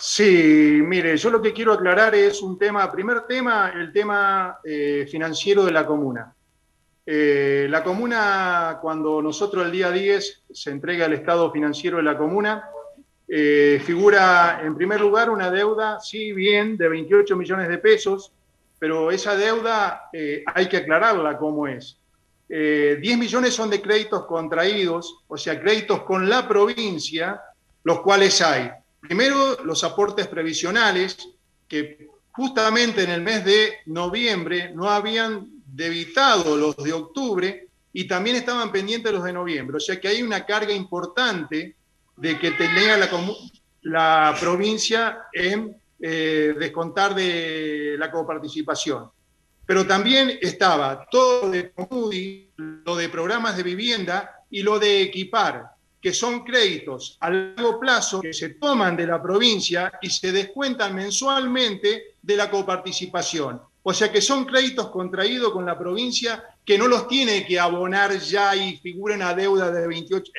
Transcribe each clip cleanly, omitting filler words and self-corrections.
Sí, mire, yo lo que quiero aclarar es un tema, primer tema, el tema financiero de la comuna. La comuna, cuando nosotros el día 10 se entrega el estado financiero de la comuna, figura en primer lugar una deuda, sí, bien, de 28 millones de pesos, pero esa deuda hay que aclararla cómo es. 10 millones son de créditos contraídos, o sea, créditos con la provincia, los cuales hay. Primero, los aportes previsionales, que justamente en el mes de noviembre no habían debitado los de octubre y también estaban pendientes los de noviembre. O sea que hay una carga importante de que tenía la provincia en descontar de la coparticipación. Pero también estaba todo de Comudi, lo de programas de vivienda y lo de Equipar, que son créditos a largo plazo que se toman de la provincia y se descuentan mensualmente de la coparticipación. O sea que son créditos contraídos con la provincia que no los tiene que abonar ya y figura en la deuda de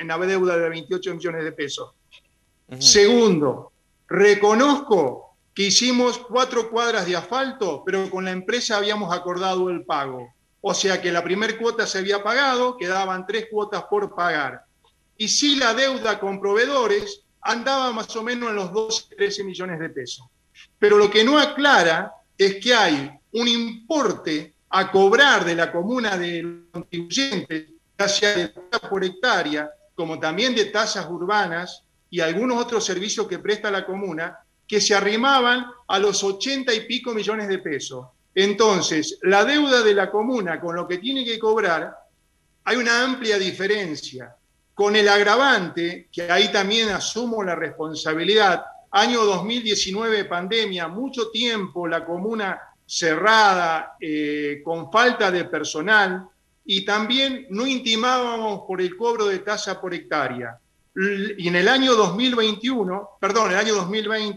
28 millones de pesos. Segundo, reconozco que hicimos 4 cuadras de asfalto, pero con la empresa habíamos acordado el pago. O sea que la primera cuota se había pagado, quedaban 3 cuotas por pagar. Y sí, la deuda con proveedores andaba más o menos en los 12, 13 millones de pesos. Pero lo que no aclara es que hay un importe a cobrar de la comuna de los contribuyentes, ya sea de tasa por hectárea, como también de tasas urbanas y algunos otros servicios que presta la comuna, que se arrimaban a los 80 y pico millones de pesos. Entonces, la deuda de la comuna con lo que tiene que cobrar, hay una amplia diferencia. Con el agravante, que ahí también asumo la responsabilidad, año 2019, pandemia, mucho tiempo la comuna cerrada, con falta de personal, y también no intimábamos por el cobro de tasa por hectárea. Y en el año 2021, perdón, el año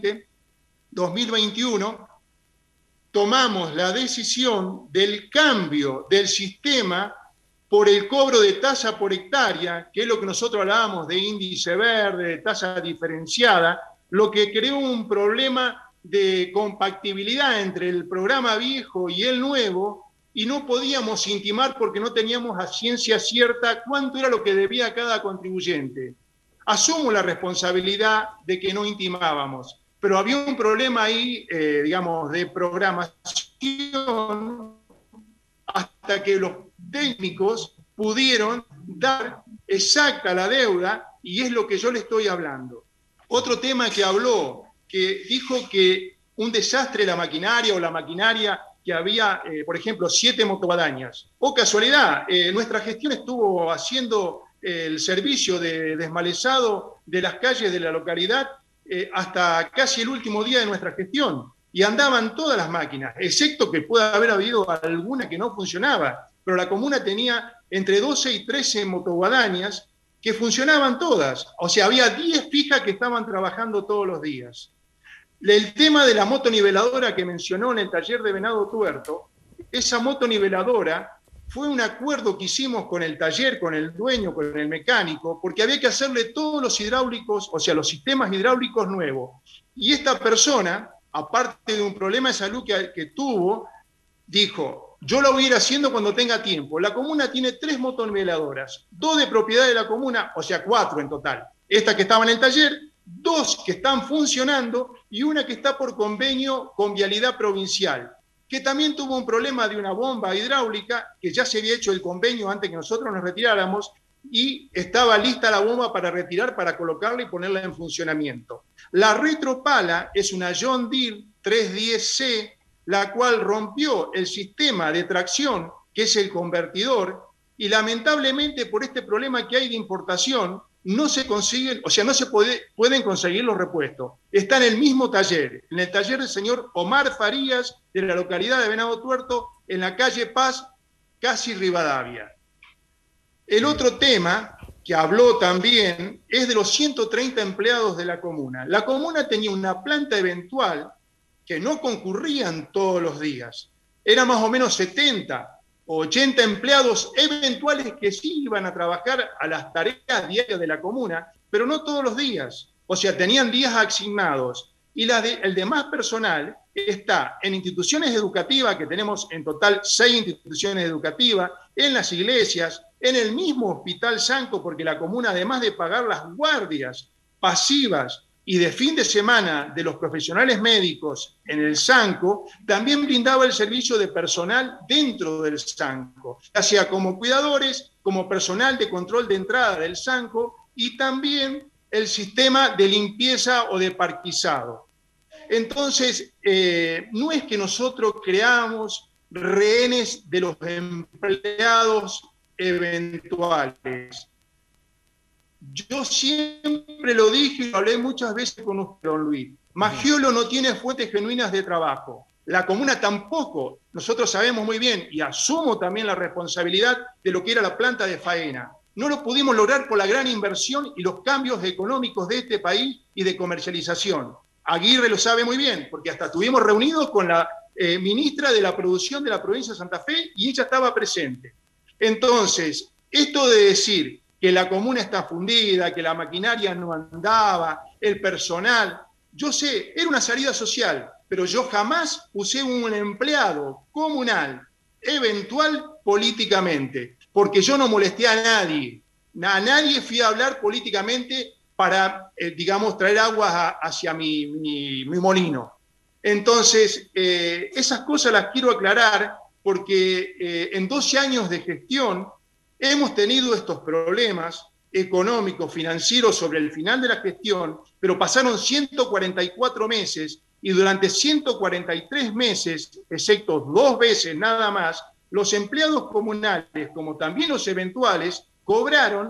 2021, tomamos la decisión del cambio del sistema por el cobro de tasa por hectárea, que es lo que nosotros hablábamos de índice verde, de tasa diferenciada, lo que creó un problema de compatibilidad entre el programa viejo y el nuevo, y no podíamos intimar porque no teníamos a ciencia cierta cuánto era lo que debía cada contribuyente. Asumo la responsabilidad de que no intimábamos, pero había un problema ahí, digamos, de programación hasta que los técnicos pudieron dar exacta la deuda, y es lo que yo le estoy hablando. Otro tema que habló, que dijo que un desastre la maquinaria o la maquinaria que había, por ejemplo, 7 motoguadañas. O casualidad, nuestra gestión estuvo haciendo el servicio de desmalezado de las calles de la localidad hasta casi el último día de nuestra gestión. Y andaban todas las máquinas, excepto que pueda haber habido alguna que no funcionaba, pero la comuna tenía entre 12 y 13 motoguadañas que funcionaban todas, o sea, había 10 fijas que estaban trabajando todos los días. El tema de la motoniveladora que mencionó en el taller de Venado Tuerto, esa motoniveladora fue un acuerdo que hicimos con el taller, con el dueño, con el mecánico, porque había que hacerle todos los hidráulicos, o sea, los sistemas hidráulicos nuevos. Y esta persona, aparte de un problema de salud que tuvo, dijo, yo lo voy a ir haciendo cuando tenga tiempo. La comuna tiene 3 motoniveladoras, 2 de propiedad de la comuna, o sea, 4 en total. Esta que estaba en el taller, 2 que están funcionando y una que está por convenio con Vialidad Provincial, que también tuvo un problema de una bomba hidráulica, que ya se había hecho el convenio antes que nosotros nos retiráramos, y estaba lista la bomba para retirar, para colocarla y ponerla en funcionamiento. La retropala es una John Deere 310C, la cual rompió el sistema de tracción, que es el convertidor, y lamentablemente por este problema que hay de importación, no se consiguen, o sea, no se pueden conseguir los repuestos. Está en el mismo taller, en el taller del señor Omar Farías, de la localidad de Venado Tuerto, en la calle Paz, casi Rivadavia. El otro tema que habló también es de los 130 empleados de la comuna. La comuna tenía una planta eventual que no concurrían todos los días. Eran más o menos 70 o 80 empleados eventuales que sí iban a trabajar a las tareas diarias de la comuna, pero no todos los días. O sea, tenían días asignados. y el demás personal está en instituciones educativas, que tenemos en total 6 instituciones educativas, en las iglesias, en el mismo Hospital Sanco, porque la comuna, además de pagar las guardias pasivas y de fin de semana de los profesionales médicos en el Sanco, también brindaba el servicio de personal dentro del Sanco, ya sea como cuidadores, como personal de control de entrada del Sanco y también el sistema de limpieza o de parquizado. Entonces, no es que nosotros creamos rehenes de los empleados eventuales. Yo siempre lo dije y lo hablé muchas veces con usted, don Luis. Maggiolo no tiene fuentes genuinas de trabajo. La comuna tampoco. Nosotros sabemos muy bien, y asumo también la responsabilidad de lo que era la planta de faena. No lo pudimos lograr por la gran inversión y los cambios económicos de este país y de comercialización. Aguirre lo sabe muy bien, porque hasta estuvimos reunidos con la ministra de la Producción de la provincia de Santa Fe y ella estaba presente. Entonces, esto de decir que la comuna está fundida, que la maquinaria no andaba, el personal, yo sé, era una salida social, pero yo jamás usé un empleado comunal eventual políticamente, porque yo no molesté a nadie fui a hablar políticamente para, digamos, traer aguas hacia mi molino. Entonces, esas cosas las quiero aclarar porque en 12 años de gestión hemos tenido estos problemas económicos, financieros sobre el final de la gestión, pero pasaron 144 meses y durante 143 meses, excepto 2 veces nada más, los empleados comunales, como también los eventuales, cobraron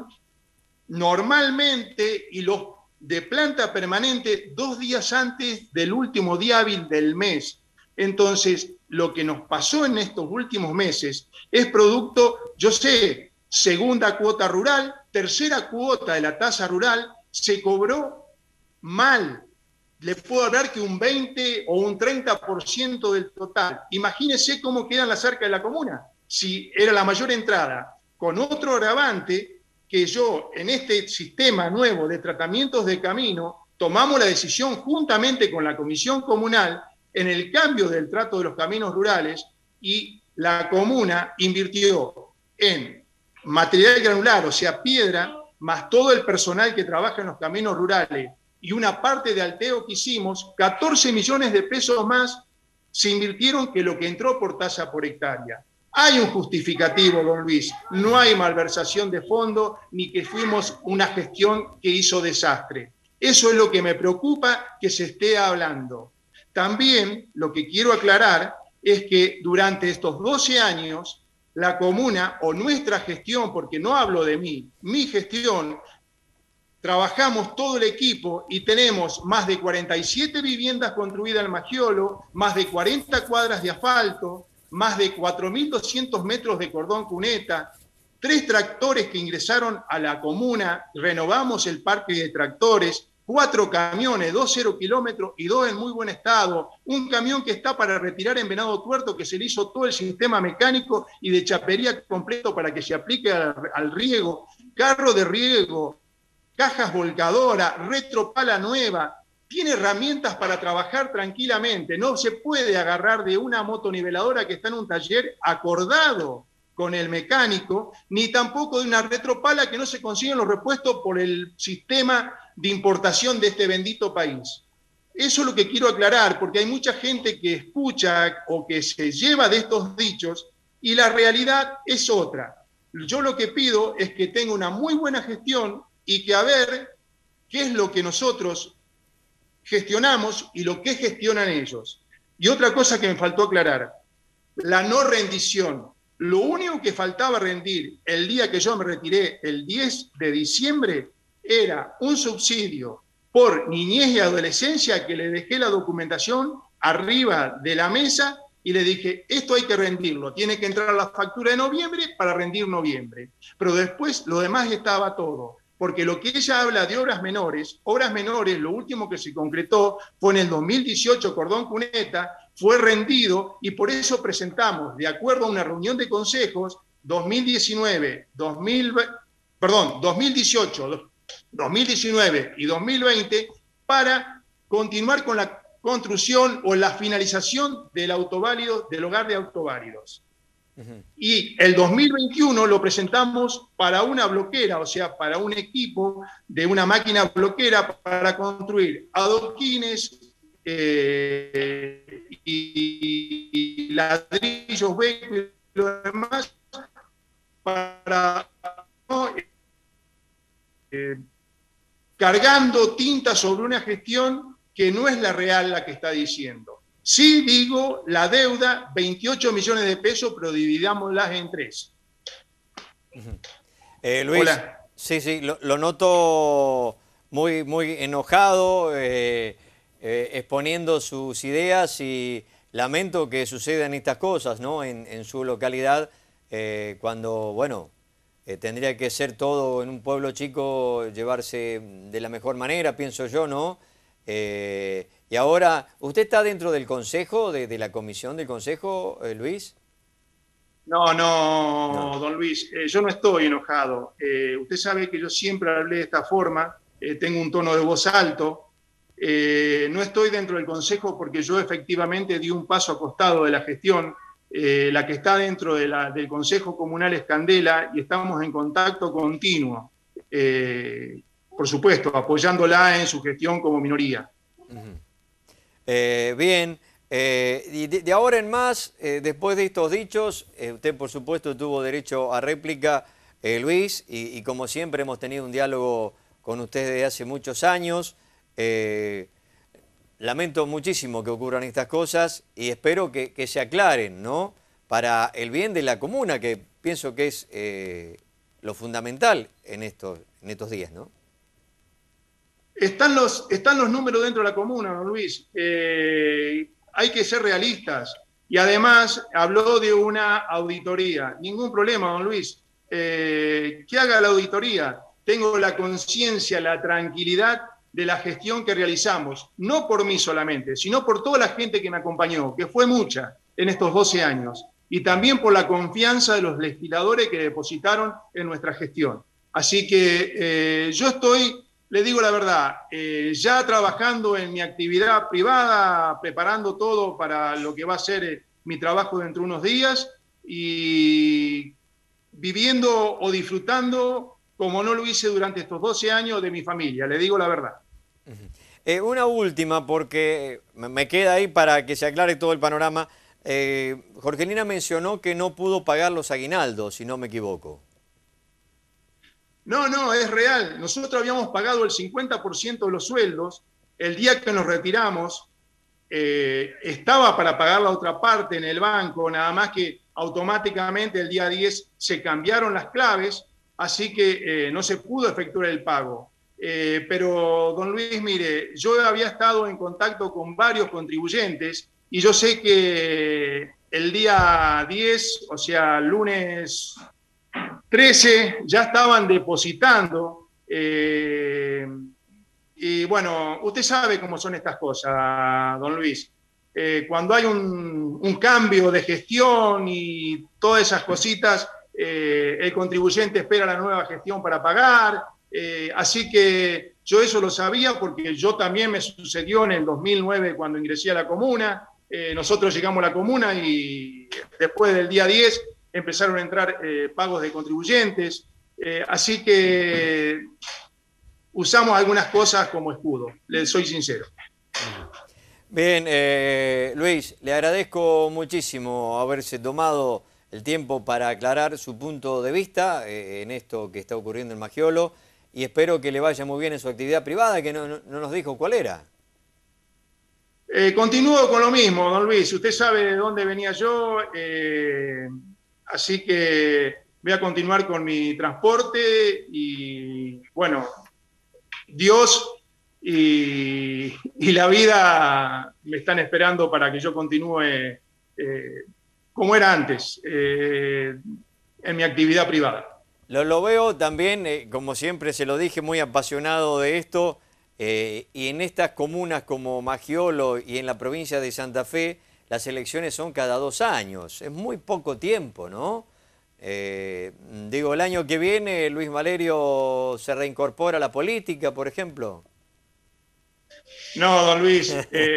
normalmente y los de planta permanente 2 días antes del último día hábil del mes. Entonces, lo que nos pasó en estos últimos meses es producto, yo sé, segunda cuota rural, tercera cuota de la tasa rural, se cobró mal. Le puedo hablar que un 20 o un 30% del total. Imagínense cómo quedan las arcas de la comuna, si era la mayor entrada. Con otro agravante, que yo en este sistema nuevo de tratamientos de camino, tomamos la decisión juntamente con la Comisión Comunal en el cambio del trato de los caminos rurales y la comuna invirtió en material granular, o sea, piedra, más todo el personal que trabaja en los caminos rurales y una parte de alteo que hicimos, 14 millones de pesos más se invirtieron que lo que entró por tasa por hectárea. Hay un justificativo, don Luis, no hay malversación de fondo ni que fuimos una gestión que hizo desastre. Eso es lo que me preocupa que se esté hablando. También lo que quiero aclarar es que durante estos 12 años, la comuna o nuestra gestión, porque no hablo de mí, mi gestión, trabajamos todo el equipo y tenemos más de 47 viviendas construidas en Maggiolo, más de 40 cuadras de asfalto, más de 4.200 metros de cordón cuneta, 3 tractores que ingresaron a la comuna, renovamos el parque de tractores, 4 camiones, 2 0 kilómetros y 2 en muy buen estado, un camión que está para retirar en Venado Tuerto, que se le hizo todo el sistema mecánico y de chapería completo para que se aplique al riego, carro de riego, cajas volcadoras, retropala nueva, tiene herramientas para trabajar tranquilamente, no se puede agarrar de una motoniveladora que está en un taller acordado con el mecánico, ni tampoco de una retropala que no se consiguen los repuestos por el sistema de importación de este bendito país. Eso es lo que quiero aclarar, porque hay mucha gente que escucha o que se lleva de estos dichos y la realidad es otra. Yo lo que pido es que tenga una muy buena gestión y que a ver qué es lo que nosotros gestionamos y lo que gestionan ellos. Y otra cosa que me faltó aclarar, la no rendición. Lo único que faltaba rendir el día que yo me retiré, el 10 de diciembre, era un subsidio por niñez y adolescencia que le dejé la documentación arriba de la mesa y le dije, esto hay que rendirlo, tiene que entrar a la factura de noviembre para rendir noviembre. Pero después lo demás estaba todo. Porque lo que ella habla de obras menores, lo último que se concretó fue en el 2018, cordón cuneta, fue rendido y por eso presentamos, de acuerdo a una reunión de consejos, 2018, 2019 y 2020, para continuar con la construcción o la finalización del autoválido, del hogar de autoválidos. Y el 2021 lo presentamos para una bloquera, o sea, para un equipo de una máquina bloquera para construir adoquines y ladrillos B y lo demás para cargando tinta sobre una gestión que no es la real la que está diciendo. Sí digo, la deuda, 28 millones de pesos, pero dividámoslas en 3. Luis, Hola. sí, sí, lo noto muy, muy enojado, exponiendo sus ideas y lamento que sucedan estas cosas, ¿no? En su localidad, cuando, bueno, tendría que ser todo en un pueblo chico, llevarse de la mejor manera, pienso yo, ¿no? Y ahora, ¿usted está dentro del consejo, de la comisión del consejo, Luis? No, No. no, don Luis, yo no estoy enojado. Usted sabe que yo siempre hablé de esta forma, tengo un tono de voz alto. No estoy dentro del consejo porque yo efectivamente di un paso a costado de la gestión. La que está dentro del consejo comunal es Candela y estamos en contacto continuo. Por supuesto, apoyándola en su gestión como minoría. Bien, y de ahora en más, después de estos dichos, usted por supuesto tuvo derecho a réplica, Luis, y como siempre hemos tenido un diálogo con usted desde hace muchos años. Lamento muchísimo que ocurran estas cosas y espero que se aclaren, ¿no? Para el bien de la comuna, que pienso que es lo fundamental en estos días, ¿no? Están los números dentro de la comuna, don Luis. Hay que ser realistas. Y además habló de una auditoría. Ningún problema, don Luis. Que haga la auditoría. Tengo la conciencia, la tranquilidad de la gestión que realizamos. No por mí solamente, sino por toda la gente que me acompañó, que fue mucha en estos 12 años. Y también por la confianza de los legisladores que depositaron en nuestra gestión. Así que yo estoy... Le digo la verdad, ya trabajando en mi actividad privada, preparando todo para lo que va a ser mi trabajo dentro de unos días y viviendo o disfrutando como no lo hice durante estos 12 años de mi familia, le digo la verdad. Una última, porque me queda ahí para que se aclare todo el panorama. Jorgelina mencionó que no pudo pagar los aguinaldos, si no me equivoco. No, no, es real. Nosotros habíamos pagado el 50% de los sueldos. El día que nos retiramos, estaba para pagar la otra parte en el banco, nada más que automáticamente el día 10 se cambiaron las claves, así que no se pudo efectuar el pago. Pero, don Luis, mire, yo había estado en contacto con varios contribuyentes y yo sé que el día 10, o sea, lunes 13 ya estaban depositando. Y bueno, usted sabe cómo son estas cosas, don Luis. Cuando hay un cambio de gestión y todas esas cositas, el contribuyente espera la nueva gestión para pagar. Así que yo eso lo sabía porque yo también me sucedió en el 2009 cuando ingresé a la comuna. Nosotros llegamos a la comuna y después del día 10 empezaron a entrar pagos de contribuyentes, así que usamos algunas cosas como escudo, les soy sincero. Bien, Luis, le agradezco muchísimo haberse tomado el tiempo para aclarar su punto de vista en esto que está ocurriendo en Magiolo y espero que le vaya muy bien en su actividad privada, que no nos dijo cuál era. Continúo con lo mismo, don Luis, usted sabe de dónde venía yo, así que voy a continuar con mi transporte y bueno, Dios y la vida me están esperando para que yo continúe como era antes, en mi actividad privada. Lo veo también, como siempre se lo dije, muy apasionado de esto y en estas comunas como Magiolo y en la provincia de Santa Fe, las elecciones son cada 2 años, es muy poco tiempo, ¿no? Digo, el año que viene Luis Valerio se reincorpora a la política, por ejemplo. No, don Luis,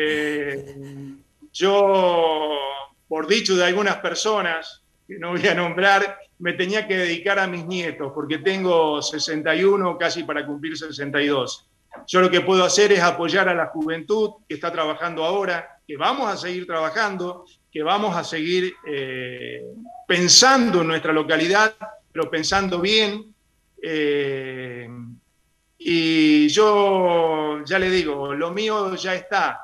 yo, por dicho de algunas personas, que no voy a nombrar, me tenía que dedicar a mis nietos, porque tengo 61, casi para cumplir 62. Yo lo que puedo hacer es apoyar a la juventud que está trabajando ahora, que vamos a seguir trabajando, que vamos a seguir pensando en nuestra localidad, pero pensando bien. Y yo ya le digo, lo mío ya está.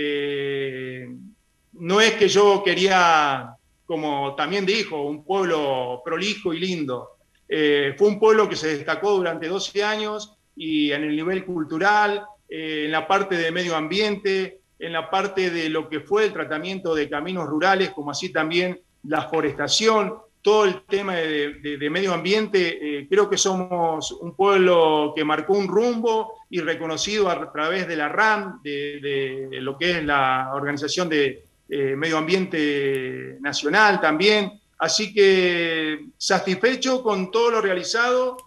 No es que yo quería, como también dijo, un pueblo prolijo y lindo. Fue un pueblo que se destacó durante 12 años y en el nivel cultural, en la parte de medio ambiente, en la parte de lo que fue el tratamiento de caminos rurales, como así también la forestación, todo el tema de medio ambiente. Creo que somos un pueblo que marcó un rumbo y reconocido a través de la RAM, de lo que es la Organización de Medio Ambiente Nacional también. Así que satisfecho con todo lo realizado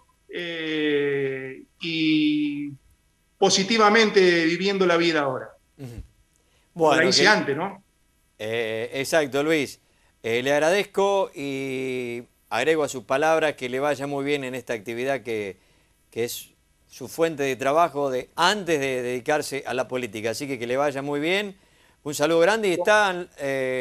y positivamente viviendo la vida ahora. Como la Bueno, hice antes, ¿no? exacto, Luis. Le agradezco y agrego a sus palabras que le vaya muy bien en esta actividad que es su fuente de trabajo antes de dedicarse a la política. Así que le vaya muy bien. Un saludo grande y están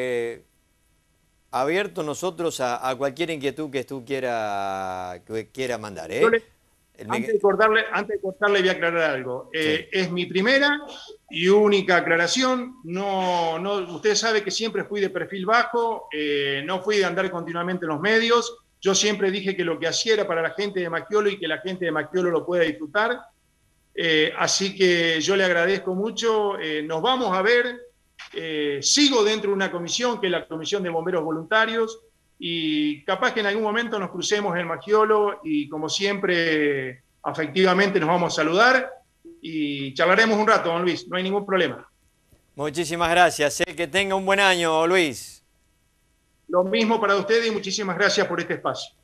abiertos nosotros a cualquier inquietud que tú quiera mandar. Yo le, ¿Eh? antes de cortarle voy a aclarar algo. Sí. Es mi primera y única aclaración. No, no, usted sabe que siempre fui de perfil bajo, no fui de andar continuamente en los medios. Yo siempre dije que lo que hacía era para la gente de Maquiolo y que la gente de Maquiolo lo pueda disfrutar. Así que yo le agradezco mucho. Nos vamos a ver. Sigo dentro de una comisión, que es la Comisión de Bomberos Voluntarios, y capaz que en algún momento nos crucemos en Magiolo y como siempre, afectivamente nos vamos a saludar y charlaremos un rato, don Luis, no hay ningún problema. Muchísimas gracias. Que tenga un buen año, Luis. Lo mismo para ustedes y muchísimas gracias por este espacio.